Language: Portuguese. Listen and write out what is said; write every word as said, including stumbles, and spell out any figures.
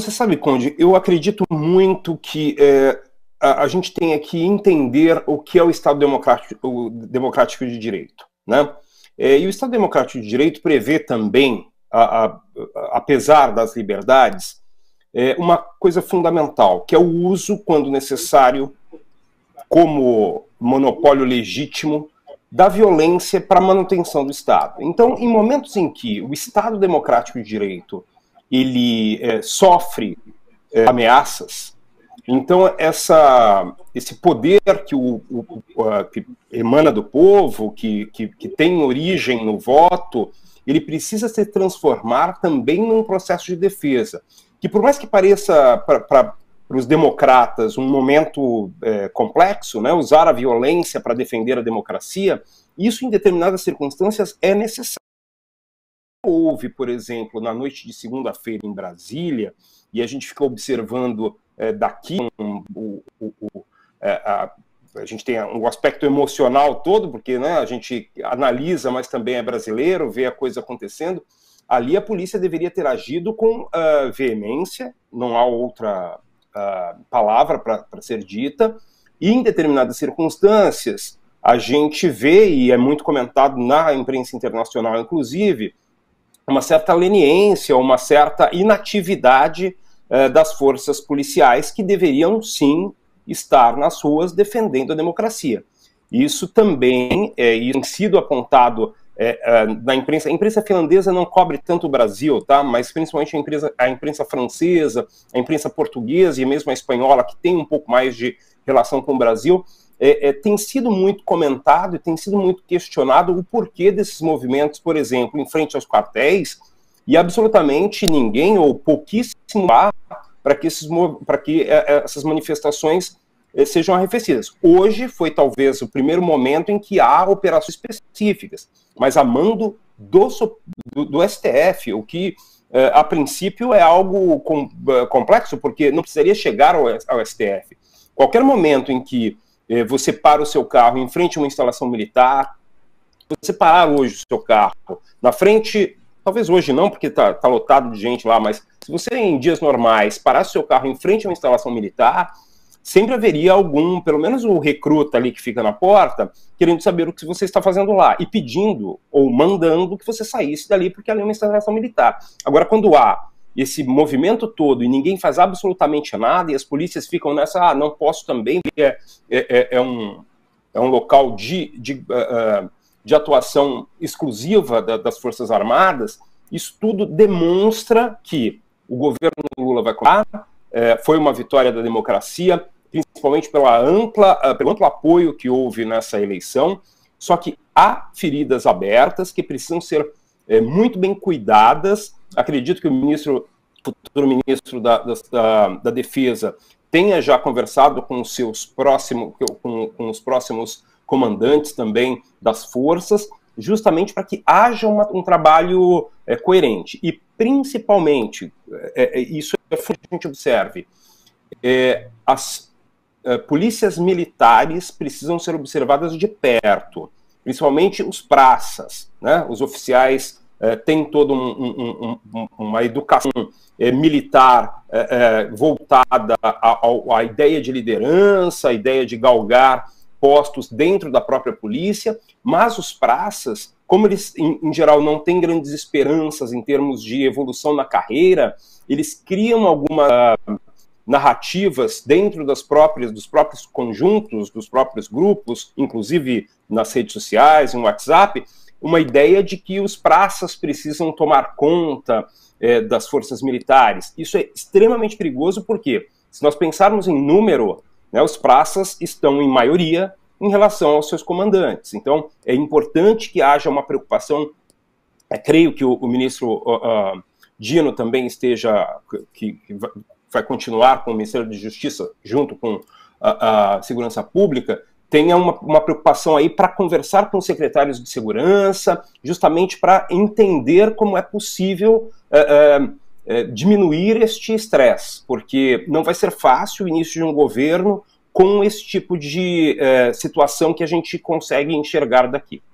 Você sabe, Conde, eu acredito muito que é, a, a gente tem que entender o que é o Estado Democrático, o democrático de Direito, né? É, e o Estado Democrático de Direito prevê também, a, a, a, apesar das liberdades, é, uma coisa fundamental, que é o uso, quando necessário, como monopólio legítimo, da violência para a manutenção do Estado. Então, em momentos em que o Estado Democrático de Direito ele é, sofre é, ameaças, então essa, esse poder que, o, o, o, que emana do povo, que, que, que tem origem no voto, ele precisa se transformar também num processo de defesa, que por mais que pareça para os democratas um momento é, complexo, né, usar a violência para defender a democracia, isso em determinadas circunstâncias é necessário. Houve, por exemplo, na noite de segunda-feira em Brasília, e a gente fica observando é, daqui um, o, o, o, é, a, a gente tem um aspecto emocional todo, porque né, a gente analisa, mas também é brasileiro, vê a coisa acontecendo. Ali a polícia deveria ter agido com uh, veemência, não há outra uh, palavra para ser dita, e em determinadas circunstâncias a gente vê, e é muito comentado na imprensa internacional inclusive, uma certa leniência, uma certa inatividade uh, das forças policiais que deveriam sim estar nas ruas defendendo a democracia. Isso também é, tem sido apontado É, é, na imprensa, a imprensa finlandesa não cobre tanto o Brasil, tá? Mas principalmente a imprensa, a imprensa francesa, a imprensa portuguesa e mesmo a espanhola, que tem um pouco mais de relação com o Brasil, é, é, tem sido muito comentado e tem sido muito questionado o porquê desses movimentos, por exemplo, em frente aos quartéis, e absolutamente ninguém ou pouquíssimo há para que, esses, para que é, essas manifestações sejam arrefecidas. Hoje foi talvez o primeiro momento em que há operações específicas, mas a mando do, do, do S T F, o que eh, a princípio é algo com, uh, complexo, porque não precisaria chegar ao, ao S T F. Qualquer momento em que eh, você para o seu carro em frente a uma instalação militar, você parar hoje o seu carro na frente, talvez hoje não, porque está tá lotado de gente lá, mas se você em dias normais parar o seu carro em frente a uma instalação militar, sempre haveria algum, pelo menos o recruta ali que fica na porta, querendo saber o que você está fazendo lá e pedindo ou mandando que você saísse dali porque ali é uma instalação militar. Agora, quando há esse movimento todo e ninguém faz absolutamente nada e as polícias ficam nessa, ah, não posso também, é, é, é, um, é um local de, de, uh, de atuação exclusiva da, das Forças Armadas, isso tudo demonstra que o governo Lula vai colar, é, foi uma vitória da democracia, principalmente pela ampla, uh, pelo amplo apoio que houve nessa eleição, só que há feridas abertas que precisam ser é, muito bem cuidadas. Acredito que o ministro, futuro ministro da, da, da Defesa tenha já conversado com os seus próximos, com, com os próximos comandantes também das forças, justamente para que haja uma, um trabalho é, coerente. E, principalmente, é, é, isso é que a gente observe, é, as é, polícias militares precisam ser observadas de perto, principalmente os praças, né? Os oficiais é, têm toda um, um, um, uma educação é, militar é, é, voltada à, à ideia de liderança, à ideia de galgar postos dentro da própria polícia, mas os praças, como eles, em, em geral, não têm grandes esperanças em termos de evolução na carreira, eles criam algumas uh, narrativas dentro das próprias, dos próprios conjuntos, dos próprios grupos, inclusive nas redes sociais, no WhatsApp, uma ideia de que os praças precisam tomar conta eh, das forças militares. Isso é extremamente perigoso porque, se nós pensarmos em número, né, os praças estão em maioria em relação aos seus comandantes. Então, é importante que haja uma preocupação. É, creio que o, o ministro uh, uh, Dino também esteja, que, que vai continuar com o Ministério da Justiça, junto com a, a Segurança Pública, tenha uma, uma preocupação aí para conversar com os secretários de segurança, justamente para entender como é possível uh, uh, uh, diminuir este estresse, porque não vai ser fácil o início de um governo com esse tipo de uh, situação que a gente consegue enxergar daqui.